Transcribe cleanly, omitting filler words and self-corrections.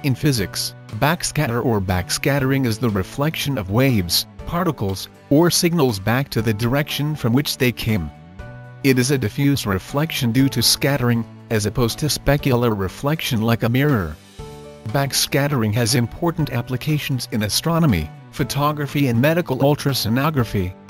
In physics, backscatter or backscattering is the reflection of waves, particles, or signals back to the direction from which they came. It is a diffuse reflection due to scattering, as opposed to specular reflection like a mirror. Backscattering has important applications in astronomy, photography and medical ultrasonography.